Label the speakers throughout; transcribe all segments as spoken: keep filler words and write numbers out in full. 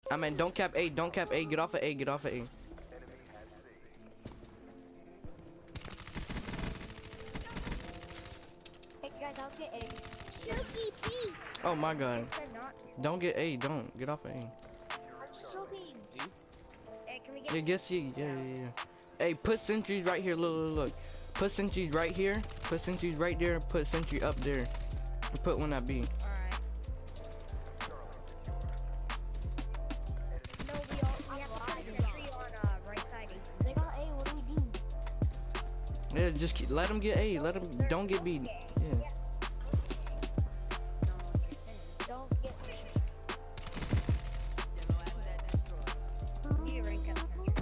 Speaker 1: I mean, don't cap A, don't cap A. Get off of A, get off of A.
Speaker 2: Hey guys, I'll get A. Shuki P.
Speaker 1: Oh my god. Don't get A, don't. Get off of A.
Speaker 2: I'm choking. Hey, can we get
Speaker 1: Yeah, get C. Yeah, yeah, yeah. Hey, put sentries right here. Look, look, look. Put sentries right here. Put sentries right there. Put sentry up there. And put one at B.
Speaker 2: Alright. No, we all we have to put a sentry on uh, right side. They got A, what do we do?
Speaker 1: Yeah, just keep, let them get A. Let them. Don't get B. Yeah.
Speaker 2: Don't get B. Need a rank up.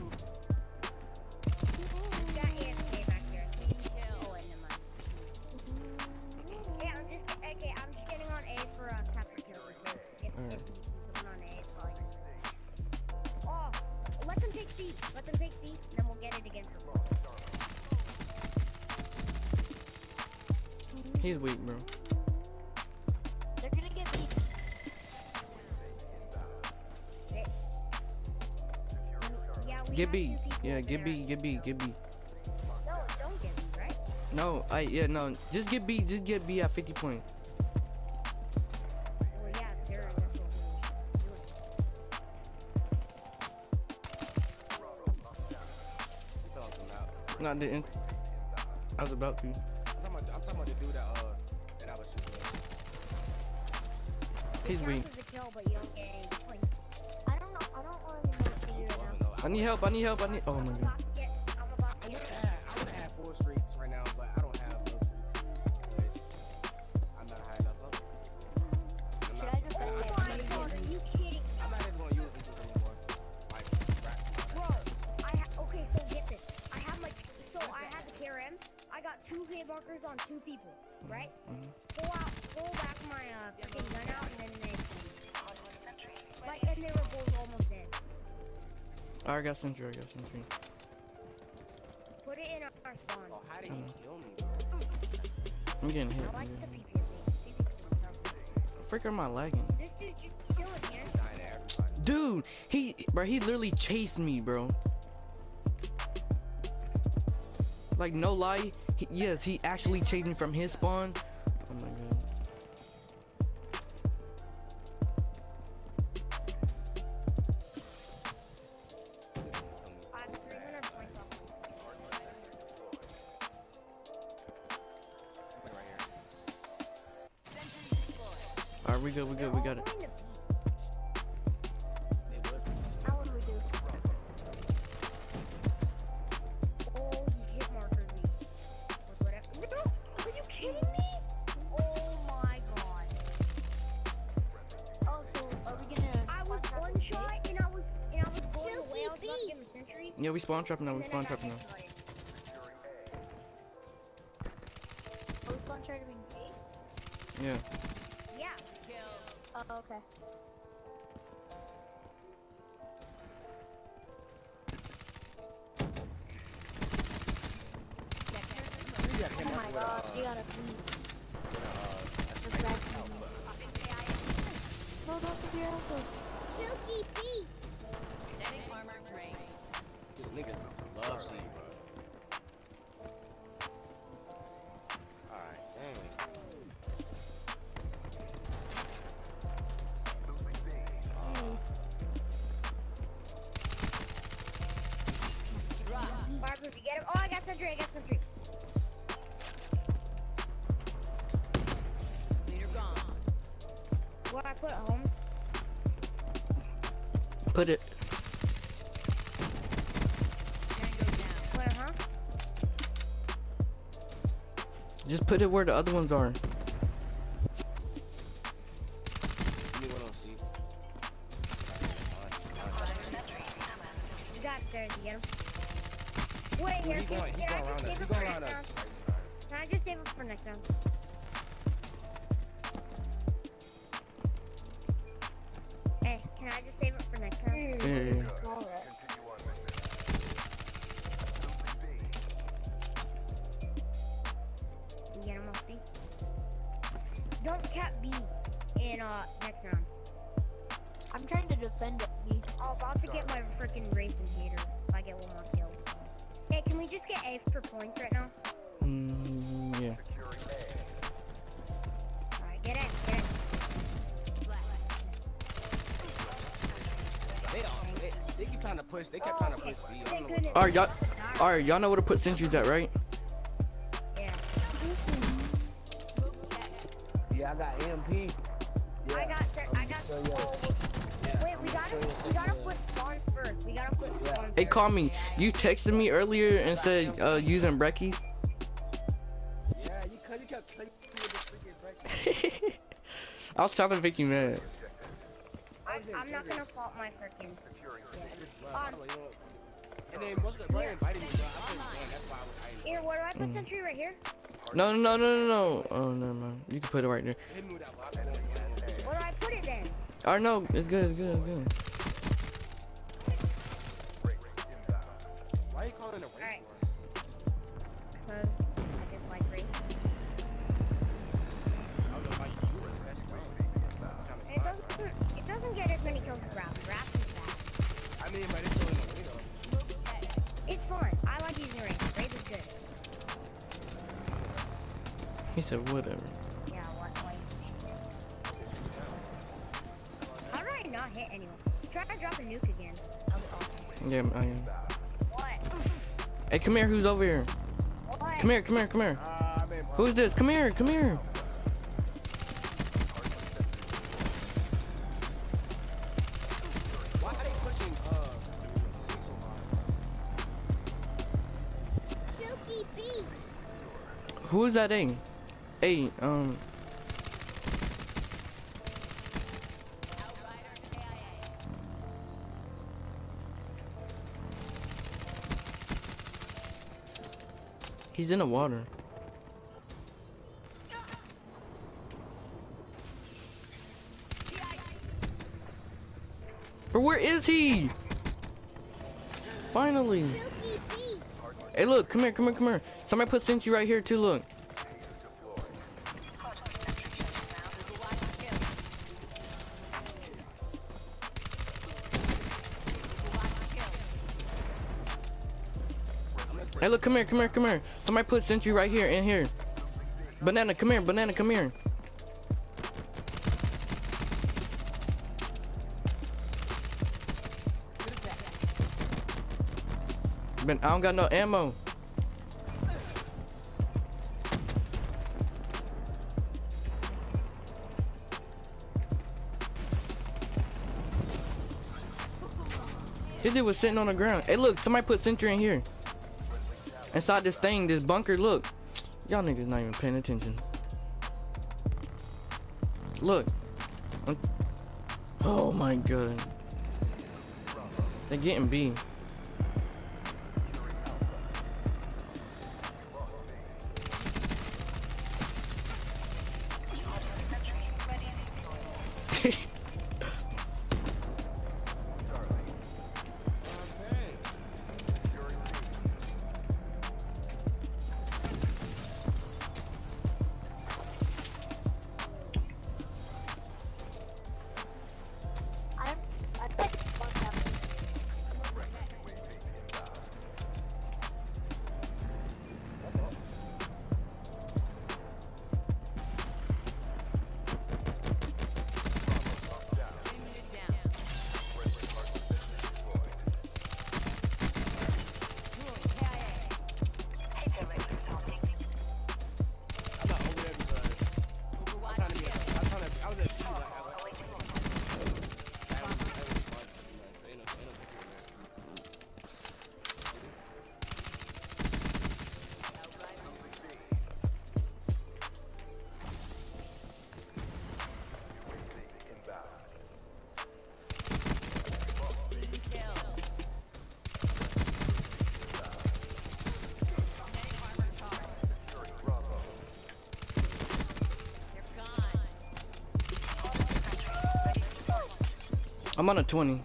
Speaker 2: Got A F K back here. Oh, wait, never mind. Hey, I'm just okay. I'm just getting on A for a uh, capture kill. If,
Speaker 1: Alright.
Speaker 2: if you see someone on A, it's probably. Oh, let them take C. Let them take C, then we'll get it against the ball.
Speaker 1: He's weak, bro.
Speaker 2: They're gonna get beat. Hey. Yeah, we
Speaker 1: Get
Speaker 2: have
Speaker 1: B.
Speaker 2: two people
Speaker 1: Yeah, get B.
Speaker 2: there.
Speaker 1: Get B. Get B.
Speaker 2: No, don't get B, right?
Speaker 1: No, I yeah no. Just get B. Just get B at fifty points.
Speaker 2: Well, yeah, they're that's what we're doing.
Speaker 1: Not the. I was about to.
Speaker 3: I'm talking about, I'm talking about the dude that, uh, that I was shooting at.
Speaker 1: He's weak.
Speaker 2: Counts as a kill, but you don't get any points. I don't know. I don't really know what to do right now.
Speaker 1: I need help. I need help. I need. Oh my
Speaker 2: I'm
Speaker 1: god.
Speaker 2: about to get. I'm about
Speaker 3: I
Speaker 2: to
Speaker 3: would
Speaker 2: get.
Speaker 3: have, I would have four streaks right now, but I don't have no streaks. I'm not high enough up. I'm
Speaker 2: Should
Speaker 3: not,
Speaker 2: I just
Speaker 3: I,
Speaker 2: say
Speaker 3: I,
Speaker 2: that? Are you kidding?
Speaker 3: I'm not even going to use this anymore. Like, crap.
Speaker 2: Bro, I ha okay, so get this. I have like, so I had the K R M. I got two hit markers on two people, right?
Speaker 1: Mhm.
Speaker 2: Pull out, pull back my uh, freaking gun out, and then they, like, and they were both almost dead.
Speaker 1: I got sentry. I got sentry.
Speaker 2: Put it in our spawn.
Speaker 3: Oh, how did he
Speaker 1: Mm.
Speaker 3: kill me?
Speaker 1: I'm getting hit.
Speaker 2: I like
Speaker 1: Man.
Speaker 2: the P P S.
Speaker 1: Frick, am I lagging?
Speaker 2: This dude's just chilling here.
Speaker 3: Dying at everybody.
Speaker 1: Dude, he, bro, he literally chased me, bro. Like, no lie, he, yes, he actually chased me from his spawn. Oh my god.
Speaker 2: I have three hundred points off.
Speaker 3: Put it right here.
Speaker 1: Alright, we good, we good, we got it.
Speaker 3: It was.
Speaker 2: Now what do we do? Oh, he hit markered me. With whatever. No! Are you kidding me? Oh my god. Oh, so are we gonna? I was one shot and I was and I was going away. I was about to give him a sentry.
Speaker 1: Yeah, we spawn trapping now, we
Speaker 2: and then
Speaker 1: spawn
Speaker 2: I got
Speaker 1: trapping now.
Speaker 2: headshotted. Oh, we spawn trying to be bait?
Speaker 1: Yeah.
Speaker 2: Yeah. Oh, okay.
Speaker 3: You got him
Speaker 2: Oh
Speaker 3: up
Speaker 2: my
Speaker 3: with,
Speaker 2: gosh,
Speaker 3: uh,
Speaker 2: you gotta beat.
Speaker 3: with,
Speaker 2: Just back to me. No, don't be careful. Silky P.
Speaker 3: uh, niggas love seeing, bro. Alright, dang.
Speaker 2: Barbara, if you get him. Oh, I got sentry, I got sentry. What I put, Holmes?
Speaker 1: Put it.
Speaker 2: Where, huh?
Speaker 1: Just put it where the other ones are.
Speaker 3: Give me one on C.
Speaker 2: You got it, sir. You get him. Wait,
Speaker 3: Dude,
Speaker 2: here.
Speaker 3: he
Speaker 2: Can,
Speaker 3: going, he
Speaker 2: can I
Speaker 3: going around
Speaker 2: just
Speaker 3: us.
Speaker 2: save
Speaker 3: He
Speaker 2: it
Speaker 3: going
Speaker 2: for
Speaker 3: around
Speaker 2: next
Speaker 3: us.
Speaker 2: round? Can I just save it for next round? Hey, can I just save it for next round?
Speaker 1: Yeah, yeah, yeah.
Speaker 2: Alright. You get him off B. Don't cap B in uh next round.
Speaker 4: I'm trying to defend it, B.
Speaker 2: I'm about to get my freaking Wraith Invader if I get one more kill. So. Hey, can we just get A for points right now?
Speaker 1: Mm, yeah.
Speaker 2: Alright, get in, get in.
Speaker 3: They, all, they, they keep trying to push. They kept trying to push B. I don't know what-
Speaker 1: Alright, y'all. Alright, y'all know where to put sentries at, right?
Speaker 2: Yeah.
Speaker 4: Yeah, I got M P. Yeah.
Speaker 2: I got, I got.
Speaker 4: So, yeah.
Speaker 2: Oh, wait, we gotta, we gotta put spawns first. We gotta put spawns.
Speaker 1: Hey,
Speaker 2: first.
Speaker 1: call me. You texted me earlier and said uh, using breckies.
Speaker 3: Yeah, you, cause you kept clicking with the freaking break.
Speaker 1: I was trying to make you mad.
Speaker 2: I, I'm not gonna fault my freaking. Yeah. Um,
Speaker 3: And then most of the brother invited me, so I couldn't join. That's why I was hiding.
Speaker 2: here, where do I put
Speaker 1: Mm.
Speaker 2: sentry right here?
Speaker 1: No, no, no, no, no, no. Oh, never mind. You can put it right there.
Speaker 3: Hit me with that box. I don't know.
Speaker 2: Where do I put it then?
Speaker 1: Alright, no, it's good, it's good, it's good.
Speaker 3: Why are you calling it a race
Speaker 2: Alright.
Speaker 3: war?
Speaker 2: Cause I just like Wraith.
Speaker 3: I was just like, you were special.
Speaker 2: And it doesn't, it doesn't get as many kills as Wrath. Wrath is bad.
Speaker 3: I mean, but it's still in the window.
Speaker 2: It's fun. I like using Wraith. Wraith is good.
Speaker 1: He said whatever.
Speaker 2: Yeah, what? Why? How did I not hit anyone? Try to drop a nuke again. That was awesome.
Speaker 1: Yeah, I am.
Speaker 2: What?
Speaker 1: Hey, come here. Who's over here?
Speaker 2: What?
Speaker 1: Come here, come here, come here.
Speaker 3: Uh, I mean,
Speaker 1: Who's this? Come here, come here.
Speaker 3: why are they pushing, uh,
Speaker 2: Chooky beat.
Speaker 1: Who is that thing? Hey, um. He's in the water. But where is he? Finally. Hey, look, come here, come here, come here. Somebody put sentry right here too. Look. Hey, look, come here, come here, come here. Somebody put sentry right here, in here. Banana, come here, banana, come here. But I don't got no ammo. This dude was sitting on the ground. Hey, look, somebody put sentry in here. Inside this thing, this bunker, look. Y'all niggas not even paying attention. Look. Oh my god. They're getting B. I'm on a twenty.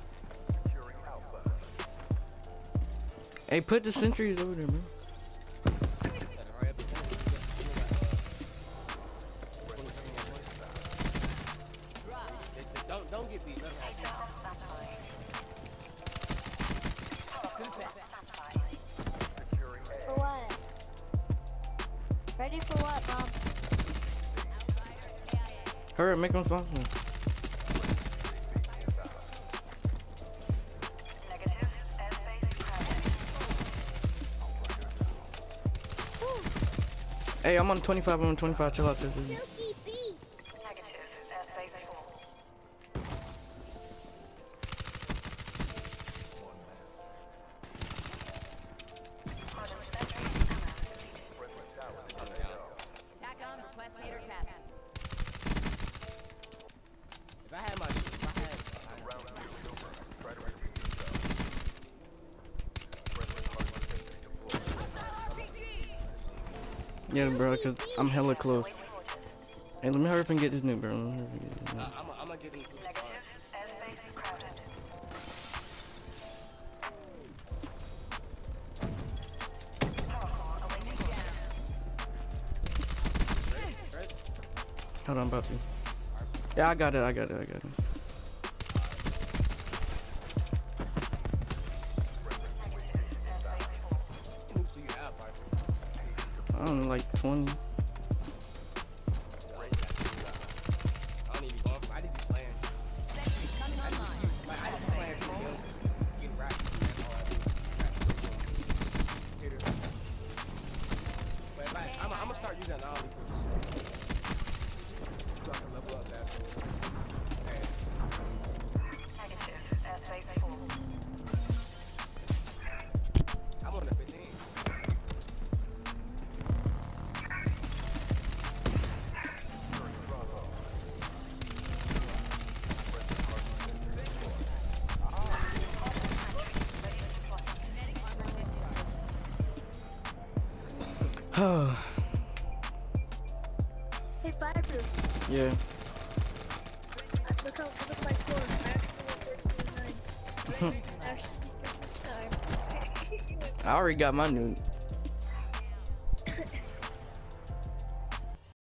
Speaker 1: Hey, put the sentries over there, man.
Speaker 3: Don't, don't get beat.
Speaker 2: Ready for what, Mom?
Speaker 1: Hurry up, make them spawn. Hey, I'm on twenty-five, I'm on twenty-five, chill out. This is
Speaker 2: Silky B.
Speaker 5: Negative. Airspace full. Quadrant sentry ammo depleted.
Speaker 6: TACOM, request hater cap.
Speaker 3: If I had my, if I had,
Speaker 1: yeah, bro, cause I'm hella close. Hey, let me hurry up and get this new, bro. Let me hurry up and get this new.
Speaker 3: uh, I'm, I'm gonna get into the
Speaker 5: Negative. Airspace crowded. Power core awaiting orders.
Speaker 1: Hold on, I'm about to. Yeah, I got it, I got it, I got it.
Speaker 3: Who do you have, Piper?
Speaker 1: I don't know, like twenty.
Speaker 3: I don't even go. I need to be playing.
Speaker 6: Sentry coming online.
Speaker 3: Like, I just playing for you. Getting racked. But like, I'm, I'm gonna start using all these. So I can level up that. Okay.
Speaker 5: Negative. Airspace full.
Speaker 3: I'm on the fifteen.
Speaker 2: Hey, Fireproof.
Speaker 1: Yeah.
Speaker 2: Look how, look at my score. I actually went thirteen and nine. Actually, good this time.
Speaker 1: I already got my new